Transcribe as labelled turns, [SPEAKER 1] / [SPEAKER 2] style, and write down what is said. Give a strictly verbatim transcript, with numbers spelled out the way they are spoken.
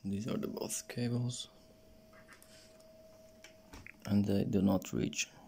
[SPEAKER 1] These are the both cables, and they do not reach